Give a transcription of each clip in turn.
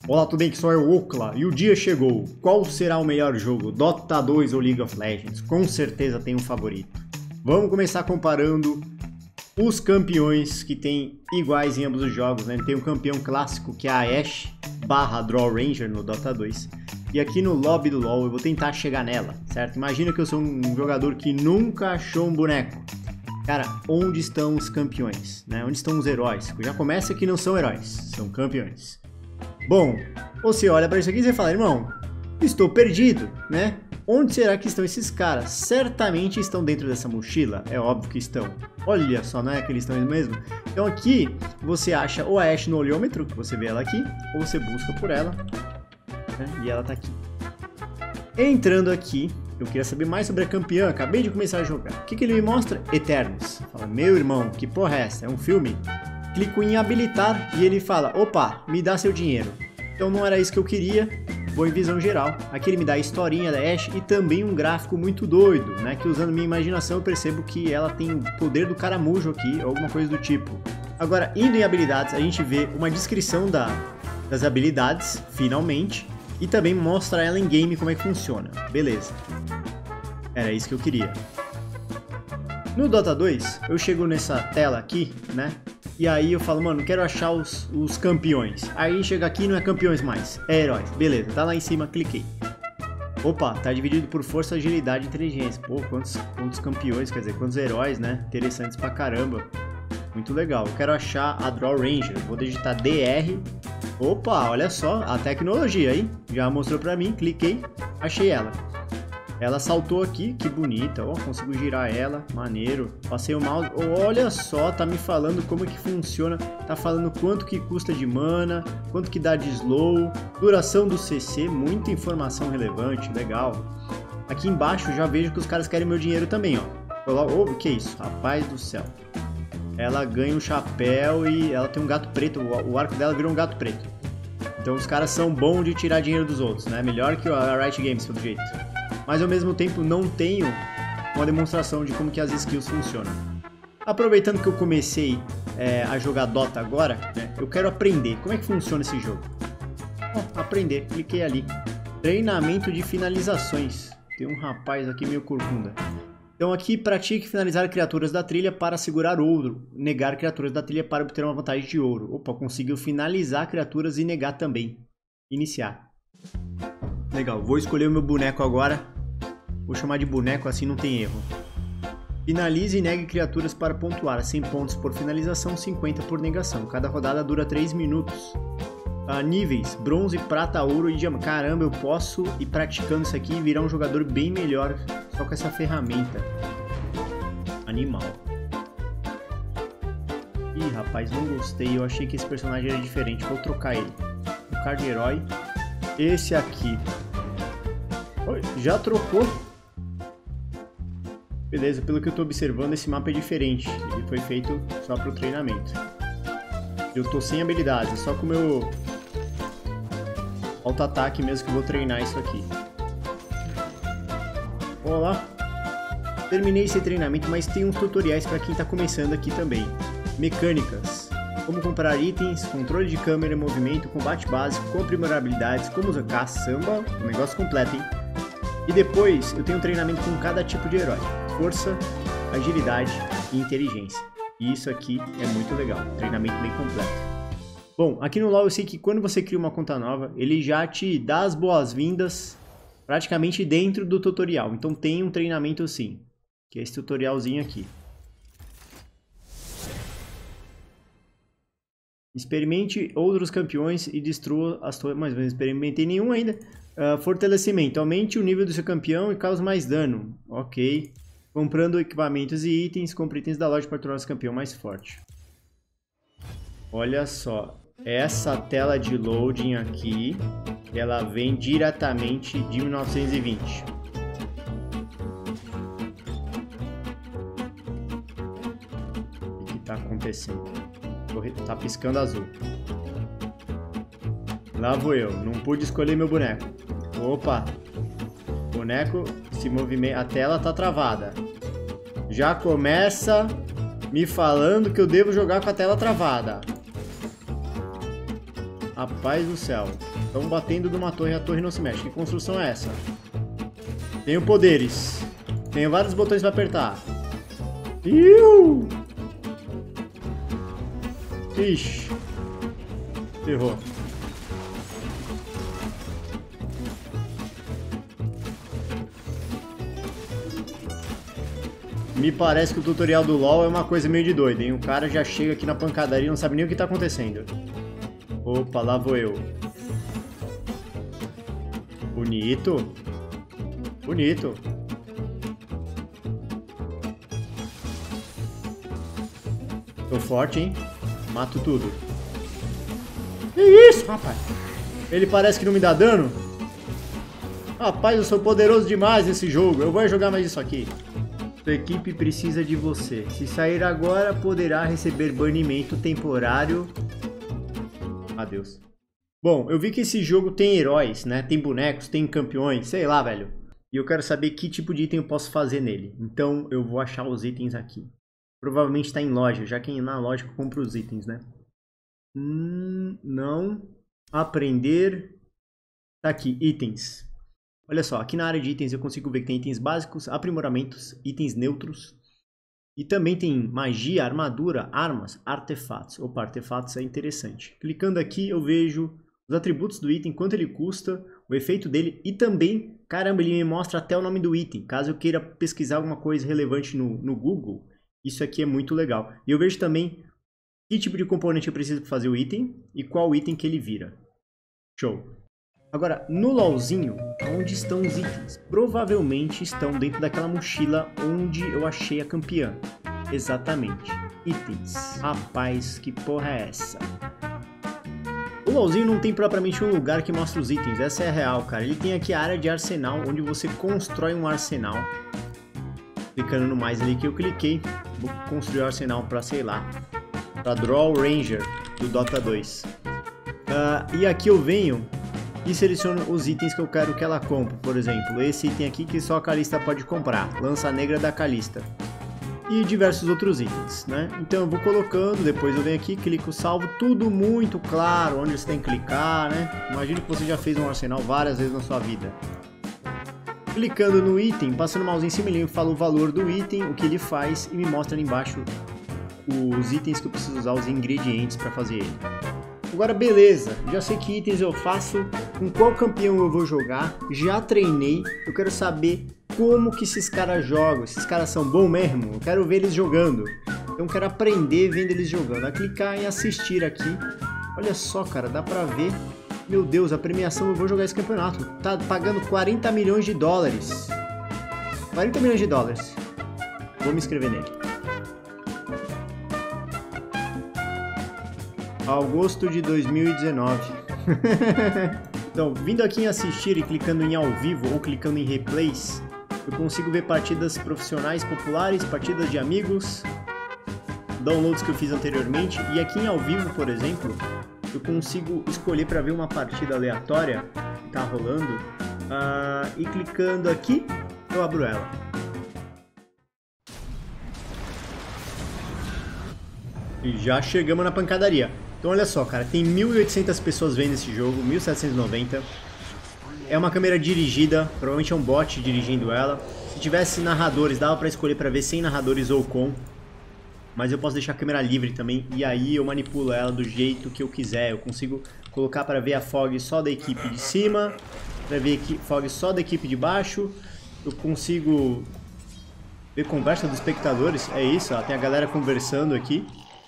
Olá, tudo bem? Que sou eu, Okla, e o dia chegou. Qual será o melhor jogo, Dota 2 ou League of Legends? Com certeza tem um favorito. Vamos começar comparando os campeões que tem iguais em ambos os jogos, né? Tem um campeão clássico que é a Ashe / Draw Ranger no Dota 2. E aqui no lobby do LoL eu vou tentar chegar nela, certo? Imagina que eu sou um jogador que nunca achou um boneco. Cara, onde estão os campeões, né? Onde estão os heróis? Já começa que não são heróis, são campeões. Bom, você olha para isso aqui e você fala, irmão, estou perdido, né? Onde será que estão esses caras? Certamente estão dentro dessa mochila, é óbvio que estão. Olha só, não é que eles estão mesmo? Então aqui você acha ou a Ashe no olhômetro, que você vê ela aqui, ou você busca por ela, né? E ela tá aqui. Entrando aqui, eu queria saber mais sobre a campeã, acabei de começar a jogar. O que ele me mostra? Eternos. Fala, meu irmão, que porra é essa? É um filme? Clico em habilitar e ele fala, opa, me dá seu dinheiro. Então não era isso que eu queria, vou em visão geral. Aqui ele me dá a historinha da Ashe e também um gráfico muito doido, né? Que usando minha imaginação eu percebo que ela tem o poder do caramujo aqui, ou alguma coisa do tipo. Agora, indo em habilidades, a gente vê uma descrição das habilidades, finalmente, e também mostra ela em game como é que funciona. Beleza. Era isso que eu queria. No Dota 2, eu chego nessa tela aqui, né? E aí eu falo, mano, quero achar os campeões. Aí chega aqui e não é campeões mais, é heróis. Beleza, tá lá em cima, cliquei. Opa, tá dividido por força, agilidade e inteligência. Pô, quantos campeões, quer dizer, quantos heróis, né? Interessantes pra caramba. Muito legal. Eu quero achar a Draw Ranger. Vou digitar DR. Opa, olha só, a tecnologia aí. Já mostrou pra mim, cliquei, achei ela. Ela saltou aqui, que bonita, ó, consigo girar ela, maneiro. Passei o mouse, olha só, tá me falando como que funciona, tá falando quanto que custa de mana, quanto que dá de slow, duração do CC, muita informação relevante, legal. Aqui embaixo já vejo que os caras querem meu dinheiro também, ó. Oh, que isso, rapaz do céu. Ela ganha um chapéu e ela tem um gato preto, o arco dela virou um gato preto. Então os caras são bons de tirar dinheiro dos outros, né? Melhor que a Riot Games, pelo jeito. Mas ao mesmo tempo não tenho uma demonstração de como que as skills funcionam. Aproveitando que eu comecei a jogar Dota agora, né, eu quero aprender como é que funciona esse jogo. Aprender, cliquei ali. Treinamento de finalizações. Tem um rapaz aqui meio corcunda. Então aqui pratique finalizar criaturas da trilha para segurar ouro. Negar criaturas da trilha para obter uma vantagem de ouro. Opa, conseguiu finalizar criaturas e negar também. Iniciar. Legal, vou escolher o meu boneco agora. Vou chamar de boneco, assim não tem erro. Finalize e negue criaturas para pontuar. 100 pontos por finalização, 50 por negação. Cada rodada dura 3 minutos. Níveis, bronze, prata, ouro e diamante. Caramba, eu posso ir praticando isso aqui e virar um jogador bem melhor só com essa ferramenta. Animal. Ih, rapaz, não gostei. Eu achei que esse personagem era diferente. Vou trocar ele. Trocar de herói. Esse aqui. Oi, já trocou? Beleza, pelo que eu estou observando, esse mapa é diferente. Ele foi feito só para o treinamento. Eu tô sem habilidades, é só com o meu auto-ataque mesmo que eu vou treinar isso aqui. Olá. Terminei esse treinamento, mas tem uns tutoriais para quem está começando aqui também. Mecânicas. Como comprar itens, controle de câmera, movimento, combate básico, como aprimorar habilidades, como usar caçamba, um negócio completo, hein? E depois eu tenho um treinamento com cada tipo de herói. Força, agilidade e inteligência. E isso aqui é muito legal, treinamento bem completo. Bom, aqui no LoL eu sei que quando você cria uma conta nova, ele já te dá as boas-vindas praticamente dentro do tutorial. Então tem um treinamento sim, que é esse tutorialzinho aqui. Experimente outros campeões e destrua as torres. Mas não experimentei nenhum ainda. Fortalecimento. Aumente o nível do seu campeão e cause mais dano. Ok. Comprando equipamentos e itens. Compre itens da loja para tornar esse campeão mais forte. Olha só. Essa tela de loading aqui, ela vem diretamente de 1920. O que está acontecendo? Tá piscando azul. Lá vou eu. Não pude escolher meu boneco. Opa. Boneco se movimenta. A tela tá travada. Já começa me falando que eu devo jogar com a tela travada. Rapaz do céu. Estão batendo numa torre e a torre não se mexe. Que construção é essa? Tenho poderes. Tenho vários botões pra apertar. Iu! Ixi. Ferrou. Me parece que o tutorial do LoL é uma coisa meio de doido, hein? O cara já chega aqui na pancadaria e não sabe nem o que tá acontecendo. Opa, lá vou eu. Bonito. Bonito. Tô forte, hein? Mato tudo. Que isso, rapaz? Ele parece que não me dá dano? Rapaz, eu sou poderoso demais nesse jogo. Eu vou jogar mais isso aqui. Sua equipe precisa de você. Se sair agora, poderá receber banimento temporário. Adeus. Bom, eu vi que esse jogo tem heróis, né? Tem bonecos, tem campeões, sei lá, velho. E eu quero saber que tipo de item eu posso fazer nele. Então eu vou achar os itens aqui. Provavelmente está em loja, já que na loja eu compro os itens, né? Não. Aprender. Tá aqui, itens. Olha só, aqui na área de itens eu consigo ver que tem itens básicos, aprimoramentos, itens neutros. E também tem magia, armadura, armas, artefatos. Opa, artefatos é interessante. Clicando aqui eu vejo os atributos do item, quanto ele custa, o efeito dele e também, caramba, ele me mostra até o nome do item. Caso eu queira pesquisar alguma coisa relevante no Google, isso aqui é muito legal. E eu vejo também que tipo de componente eu preciso para fazer o item e qual item que ele vira. Show! Agora, no LoLzinho, onde estão os itens? Provavelmente estão dentro daquela mochila onde eu achei a campeã. Exatamente. Itens. Rapaz, que porra é essa? O LoLzinho não tem propriamente um lugar que mostra os itens. Essa é a real, cara. Ele tem aqui a área de arsenal, onde você constrói um arsenal. Clicando no mais ali que eu cliquei. Vou construir o arsenal pra, sei lá, pra Draw Ranger do Dota 2. E aqui eu venho e seleciono os itens que eu quero que ela compre. Por exemplo, esse item aqui que só a Kalista pode comprar, Lança Negra da Kalista. E diversos outros itens, né? Então eu vou colocando, depois eu venho aqui, clico salvo, tudo muito claro, onde você tem que clicar, né? Imagine que você já fez um arsenal várias vezes na sua vida. Clicando no item, passando o mouse em cima, ele fala o valor do item, o que ele faz e me mostra ali embaixo os itens que eu preciso usar, os ingredientes para fazer ele. Agora beleza, já sei que itens eu faço, com qual campeão eu vou jogar, já treinei, eu quero saber como que esses caras jogam, esses caras são bons mesmo, eu quero ver eles jogando, então eu quero aprender vendo eles jogando. A clicar em assistir aqui, olha só cara, dá pra ver, meu Deus, a premiação, eu vou jogar esse campeonato, tá pagando 40 milhões de dólares, 40 milhões de dólares, vou me inscrever nele. Agosto de 2019. Então, vindo aqui em assistir e clicando em ao vivo ou clicando em replays, eu consigo ver partidas profissionais populares, partidas de amigos, downloads que eu fiz anteriormente. E aqui em ao vivo, por exemplo, eu consigo escolher para ver uma partida aleatória que está rolando. E clicando aqui, eu abro ela. E já chegamos na pancadaria. Então olha só, cara, tem 1.800 pessoas vendo esse jogo, 1.790. É uma câmera dirigida, provavelmente é um bot dirigindo ela. Se tivesse narradores, dava pra escolher pra ver sem narradores ou com. Mas eu posso deixar a câmera livre também, e aí eu manipulo ela do jeito que eu quiser. Eu consigo colocar pra ver a fog só da equipe de cima, pra ver fog só da equipe de baixo. Eu consigo ver conversa dos espectadores, é isso, ó, tem a galera conversando aqui.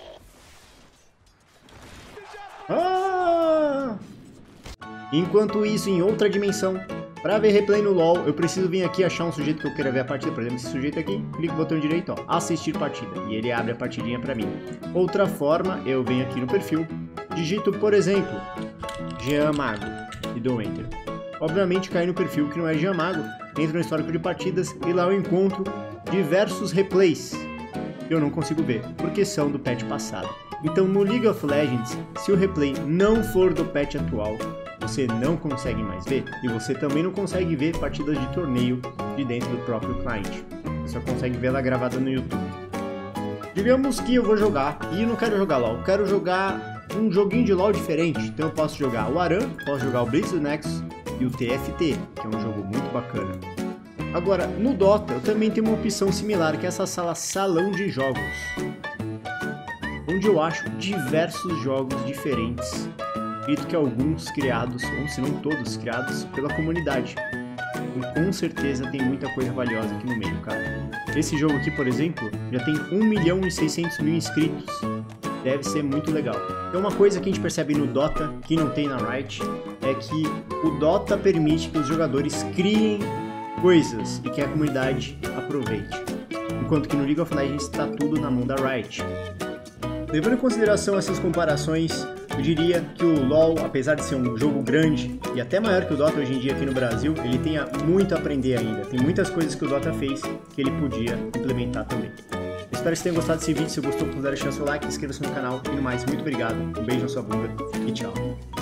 Enquanto isso, em outra dimensão, para ver replay no LoL, eu preciso vir aqui achar um sujeito que eu queira ver a partida. Por exemplo, esse sujeito aqui, clico no botão direito, ó, assistir partida, e ele abre a partidinha para mim. Outra forma, eu venho aqui no perfil, digito, por exemplo, Jean Mago, e dou Enter. Obviamente, cai no perfil que não é Jean Mago, entro no histórico de partidas, e lá eu encontro diversos replays que eu não consigo ver, porque são do patch passado. Então, no League of Legends, se o replay não for do patch atual, você não consegue mais ver, e você também não consegue ver partidas de torneio de dentro do próprio cliente. Você só consegue ver ela gravada no YouTube. Digamos que eu vou jogar, e eu não quero jogar LoL, eu quero jogar um joguinho de LoL diferente. Então eu posso jogar o Aran, posso jogar o Blitz do Nexus e o TFT, que é um jogo muito bacana. Agora, no Dota, eu também tenho uma opção similar, que é essa salão de jogos, onde eu acho diversos jogos diferentes, acredito que alguns criados, ou se não todos criados, pela comunidade. E com certeza tem muita coisa valiosa aqui no meio, cara. Esse jogo aqui, por exemplo, já tem 1.600.000 inscritos. Deve ser muito legal. Então uma coisa que a gente percebe no Dota, que não tem na Riot, é que o Dota permite que os jogadores criem coisas e que a comunidade aproveite. Enquanto que no League of Legends está tudo na mão da Riot. Levando em consideração essas comparações, eu diria que o LoL, apesar de ser um jogo grande e até maior que o Dota hoje em dia aqui no Brasil, ele tem muito a aprender ainda. Tem muitas coisas que o Dota fez que ele podia implementar também. Espero que vocês tenham gostado desse vídeo. Se gostou, considere deixar seu like, inscreva-se no canal e no mais. Muito obrigado, um beijo na sua bunda e tchau.